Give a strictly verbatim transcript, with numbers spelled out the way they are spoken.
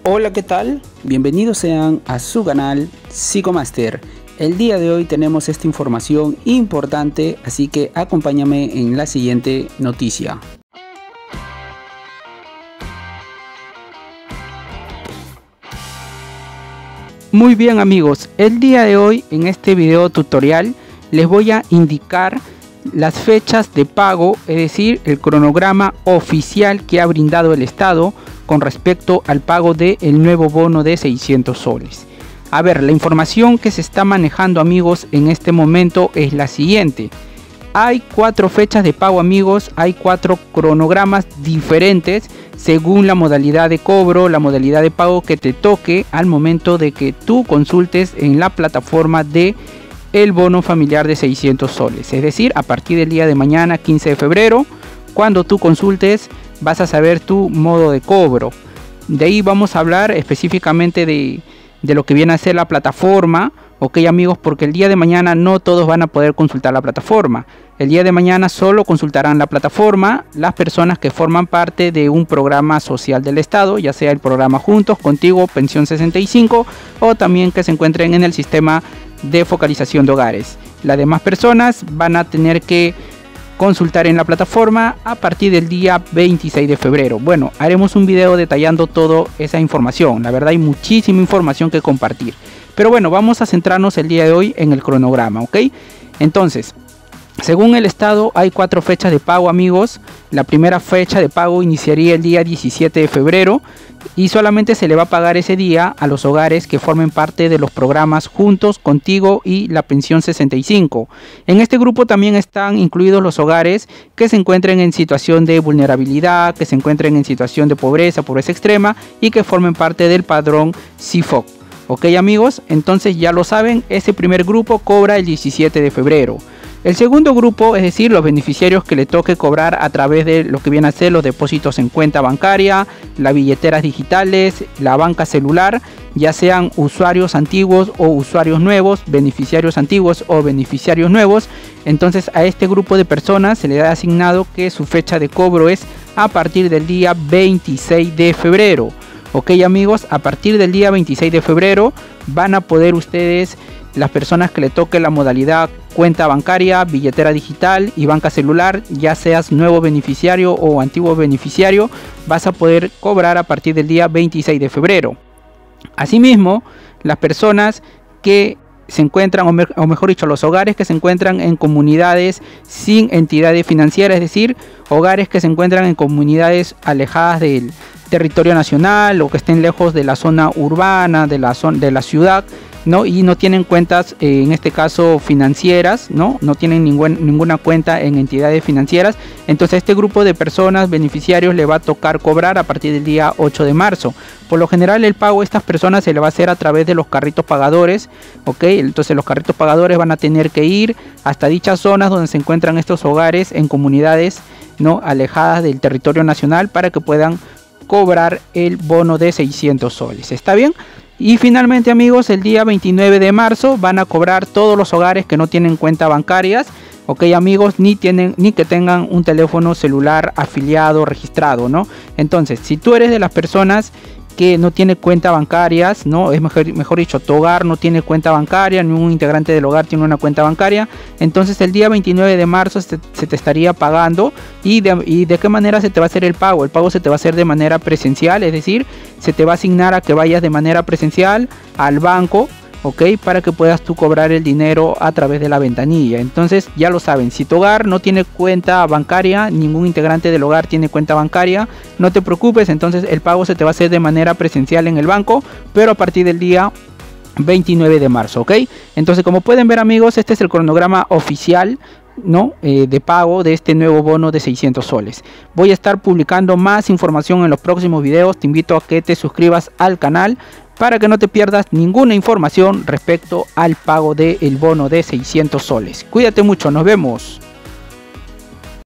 Hola, ¿qué tal? Bienvenidos sean a su canal Psicomaster. El día de hoy tenemos esta información importante, así que acompáñame en la siguiente noticia. Muy bien amigos, el día de hoy en este video tutorial les voy a indicar las fechas de pago, es decir, el cronograma oficial que ha brindado el Estado con respecto al pago del nuevo bono de seiscientos soles. A ver, la información que se está manejando amigos en este momento es la siguiente. Hay cuatro fechas de pago amigos, hay cuatro cronogramas diferentes según la modalidad de cobro, la modalidad de pago que te toque al momento de que tú consultes en la plataforma de el bono familiar de seiscientos soles. Es decir, a partir del día de mañana, quince de febrero, cuando tú consultes vas a saber tu modo de cobro. De ahí vamos a hablar específicamente de, de lo que viene a ser la plataforma. Ok amigos, porque el día de mañana no todos van a poder consultar la plataforma. El día de mañana solo consultarán la plataforma las personas que forman parte de un programa social del Estado, ya sea el programa Juntos Contigo, Pensión sesenta y cinco, o también que se encuentren en el sistema de focalización de hogares. Las demás personas van a tener que consultar en la plataforma a partir del día veintiséis de febrero. Bueno, haremos un video detallando toda esa información. La verdad hay muchísima información que compartir. Pero bueno, vamos a centrarnos el día de hoy en el cronograma, ¿ok? Entonces, según el Estado hay cuatro fechas de pago amigos. La primera fecha de pago iniciaría el día diecisiete de febrero y solamente se le va a pagar ese día a los hogares que formen parte de los programas Juntos Contigo y la Pensión sesenta y cinco. En este grupo también están incluidos los hogares que se encuentren en situación de vulnerabilidad, que se encuentren en situación de pobreza, pobreza extrema y que formen parte del padrón C I F O C. Ok amigos, entonces ya lo saben, ese primer grupo cobra el diecisiete de febrero. El segundo grupo, es decir, los beneficiarios que le toque cobrar a través de lo que viene a ser los depósitos en cuenta bancaria, las billeteras digitales, la banca celular, ya sean usuarios antiguos o usuarios nuevos, beneficiarios antiguos o beneficiarios nuevos. Entonces a este grupo de personas se le da asignado que su fecha de cobro es a partir del día veintiséis de febrero. Ok amigos, a partir del día veintiséis de febrero van a poder ustedes, las personas que le toque la modalidad cuenta bancaria, billetera digital y banca celular, ya seas nuevo beneficiario o antiguo beneficiario, vas a poder cobrar a partir del día veintiséis de febrero. Asimismo, las personas que se encuentran, o, me, o mejor dicho, los hogares que se encuentran en comunidades sin entidades financieras, es decir, hogares que se encuentran en comunidades alejadas del territorio nacional o que estén lejos de la zona urbana, de la, zona, de la ciudad, ¿no? Y no tienen cuentas, eh, en este caso financieras, ¿no? No tienen ningún, ninguna cuenta en entidades financieras. Entonces a este grupo de personas beneficiarios le va a tocar cobrar a partir del día ocho de marzo. Por lo general el pago a estas personas se le va a hacer a través de los carritos pagadores, ¿ok? Entonces los carritos pagadores van a tener que ir hasta dichas zonas donde se encuentran estos hogares en comunidades, ¿no? alejadas del territorio nacional para que puedan cobrar el bono de seiscientos soles. ¿Está bien? Y finalmente amigos, el día veintinueve de marzo van a cobrar todos los hogares que no tienen cuentas bancarias, ok amigos, ni tienen ni que tengan un teléfono celular afiliado, registrado, ¿no? Entonces, si tú eres de las personas que no tiene cuentas bancarias, no es mejor, mejor dicho, tu hogar no tiene cuenta bancaria, ningún integrante del hogar tiene una cuenta bancaria, entonces el día veintinueve de marzo se, se te estaría pagando. Y de, y de qué manera se te va a hacer el pago. El pago se te va a hacer de manera presencial, es decir, se te va a asignar a que vayas de manera presencial al banco, ok, para que puedas tú cobrar el dinero a través de la ventanilla. Entonces ya lo saben, si tu hogar no tiene cuenta bancaria, ningún integrante del hogar tiene cuenta bancaria, no te preocupes, entonces el pago se te va a hacer de manera presencial en el banco, pero a partir del día veintinueve de marzo, ok. Entonces, como pueden ver amigos, este es el cronograma oficial, ¿no? Eh, de pago de este nuevo bono de seiscientos soles. Voy a estar publicando más información en los próximos videos. Te invito a que te suscribas al canal para que no te pierdas ninguna información respecto al pago del bono de seiscientos soles. Cuídate mucho, nos vemos.